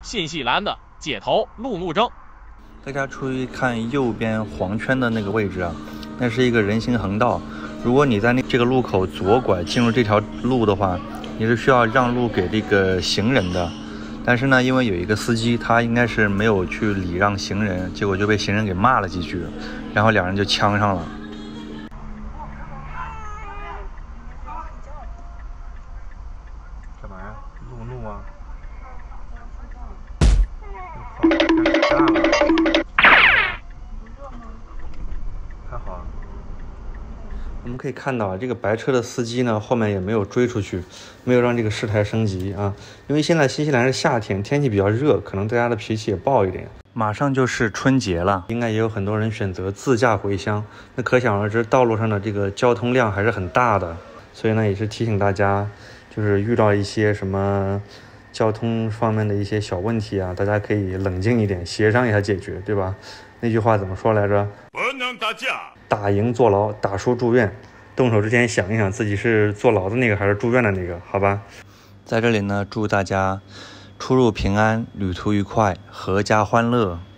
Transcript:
新西兰的街头路怒症。 大家注意看右边黄圈的那个位置啊，那是一个人行横道。如果你在这个路口左拐进入这条路的话，你是需要让路给这个行人的。但是呢，因为有一个司机，他应该是没有去礼让行人，结果就被行人给骂了几句，然后两人就呛上了。干嘛呀？路怒啊？还好啊。我们可以看到，这个白车的司机呢，后面也没有追出去，没有让这个事态升级啊。因为现在新西兰是夏天，天气比较热，可能大家的脾气也暴一点。马上就是春节了，应该也有很多人选择自驾回乡。那可想而知，道路上的这个交通量还是很大的。所以呢，也是提醒大家，就是遇到一些什么交通方面的一些小问题啊，大家可以冷静一点，协商一下解决，对吧？那句话怎么说来着？ 不能打架， 打赢坐牢，打输住院。动手之前想一想自己是坐牢的那个还是住院的那个，好吧？在这里呢，祝大家出入平安，旅途愉快，阖家欢乐。